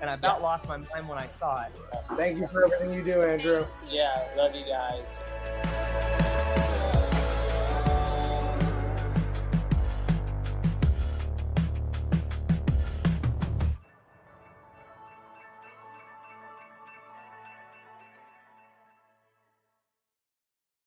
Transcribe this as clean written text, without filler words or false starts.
and I about lost my mind when I saw it. Thank you for everything you do, Andrew. Yeah, love you guys.